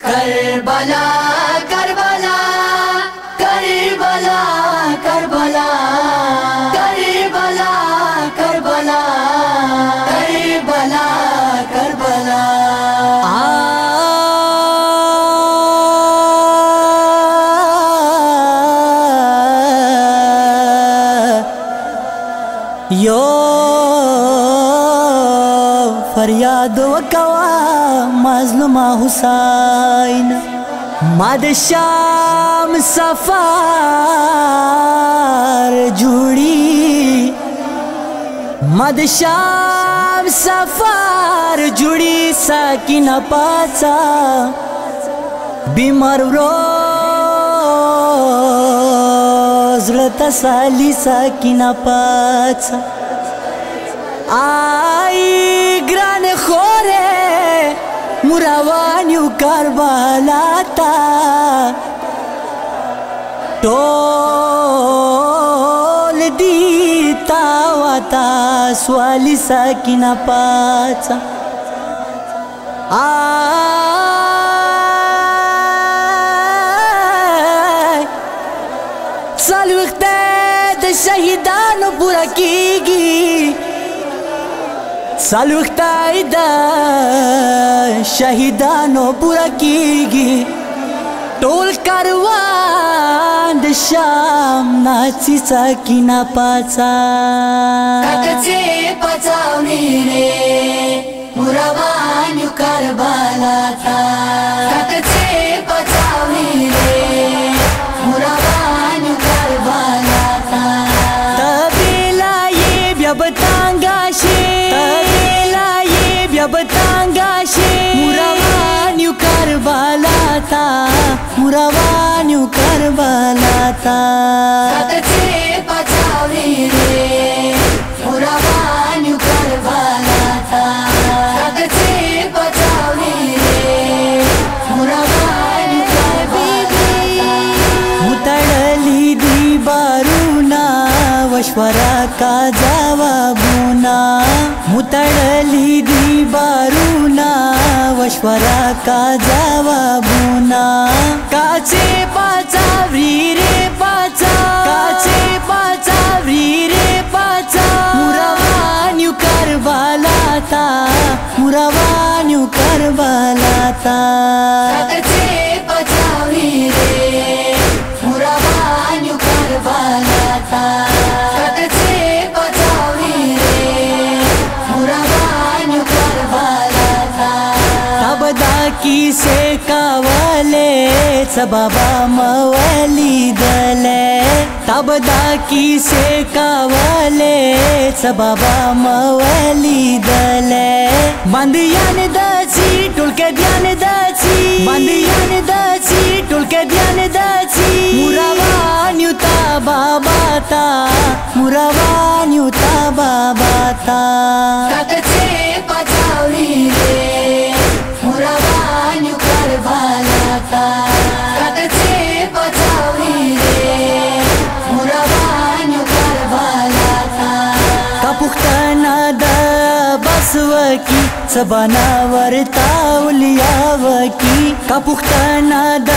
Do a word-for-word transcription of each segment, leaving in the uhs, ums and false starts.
Karbala Karbala Karbala Karbala Karbala Karbala Karbala Karbala यो फरियाद वकवा मजलुमा हुसैन मद शाम सफार जुड़ी मद शाम सफार जुड़ी साकिना पाचा बीमार रोज तसाली साकिना पाचा आई ग्रान खोरे मुरावान्यू करबलाता टोल दीता वाता स्वाली साकिना पाचा आई साल वक्त शहीदानो पूरा कीगी साल वक्त शहीदानो पूरा कीगी टोल कारवान शाम नाची साकिना पाचा काकचे पचावनी रे मुरावान्यू करबलाता काकचे पचावनी रे मुरावान्यू करबलाता तबेला ये ब्यबतांगाशे तबेला ये ब्यबतांगाशे मुरावान्यू करबलाता मुरावान्यू करबलाता काकचे पचावनी रे मुरावान्यू करबलाता काकचे पचावनी रे मुरावान्यू करबलाता मुतड़ली दी बारूना वश्वरा का जवाबुना मुतड़ली दी बारूना वश्वरा का जवाबुना काचे पाचा वीरे पाचा काचे पाचा वीरे पाचा मुरावान्यू करबलाता मुरावान्यू करबलाता काकचे पचावनी रे मुरावान्यू करबलाता काकचे पचावनी रे मुरावान्यू करबलाता तबदा की से कावले सबबा मवली दले तबदा की से कावले सबबा मवली दले बंदियान दची टुलके ध्यान दची बंदियान दची टुलके ध्यान दची मुरावान्यू ताबाबाता मुरावान्यू ताबाबाता काकचे पचावनी रे मुरावान्यू करबलाता काकचे पचावनी रे मुरावान्यू करबलाता कपुख्तना द बसवकी सबना वरता उलियावकी कपुख्तना द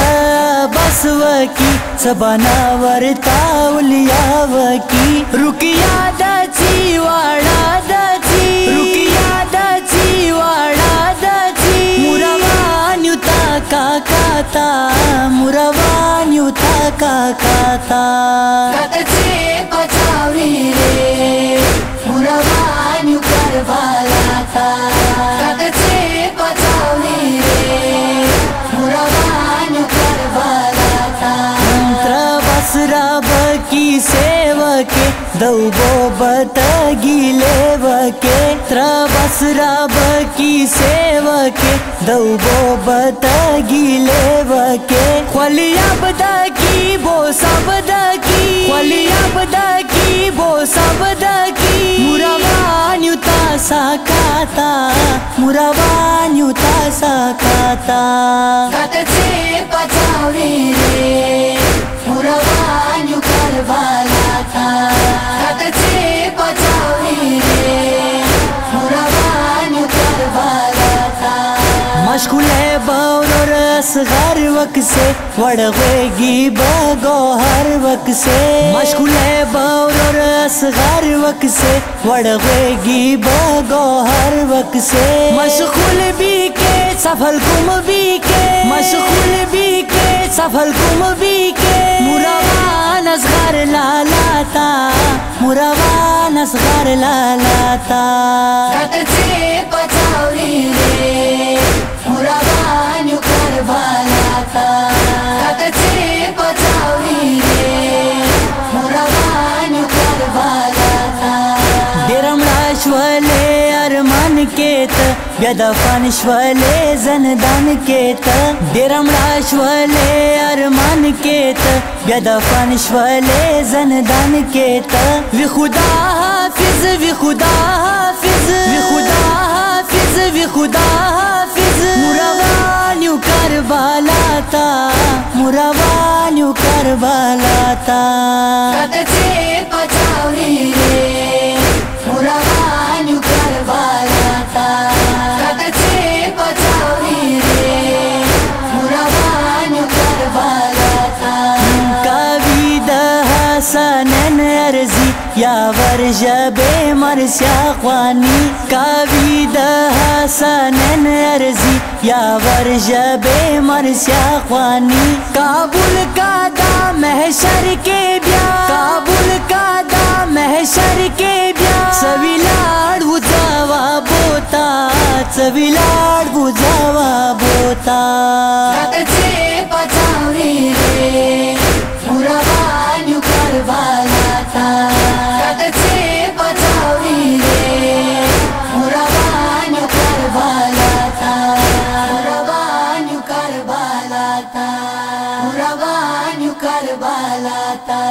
बसवकी सबना वरता उलियावकी रुकिया दची वाड़ा दची रुकिया दची वाड़ा दची मुरावान्यू ताका काता मुरावान्यू ताका काता काकचे पचावनी रे मुरावान्यू करबलाता काकचे पचावनी रे मुरावान्यू करबलाता मंत्र बसरा बकी सेवके दौबो बतगिले वके त्र बसरा बकी सेवके दौबो बतगिले वके ख्वलिया बदकी बो सबदकी ख्वलिया बदकी बो सबदकी मुरावान्यू तासा काता मुरावान्यू तासा काता काकचे पचावनी रे मुरावान्यू करबलाता काकचे पचावनी रे मुरावान्यू करबलाता मशगूल है बौर रस असगर वक से वड़वेगी बगो हर वक से मशगुले बौर असगर वक से वड़वेगी बगो हर वक से मशगुल भी के सफल गुम भी के मशगुल भी के सफल गुम भी के मुरावान असगर लालाता मुरावान असगर लालाता रातचे पचावली रे मुराबान करबालाता रातचे पचावली रे मुराबान करबालाता डेरमड़ा श्वले अरमान केत व्यदफान श्वले जनदान केत डेरमड़ा श्वले अरमान केत व्यदफान श्वले जनदान केत वि खुदा हाफिज वि खुदा हाफिज वि खुदा हाफिज वि खुदा हाफिज मुरावान्यू करबालाता मुरावान्यू करबालाता रातचे पचावली रे मुराबान करबालाता रातचे पचावली रे मुराबान करबालाता काविद हसनन अर्जी यावर जबे मरस्या ख्वानी काविद हसनन अर्जी यावर जबे मरस्या ख्वानी काबुल का दा महशर के ब्या काबुल का दा महशर के ब्या सविलाड बुझावा बोता सविलाड बुझावा बोता रातचे पचावली रे मुराबान करबालाता रातचे पचावली रे मुराबान करबालाता मुराबान करबालाता मुराबान करबालाता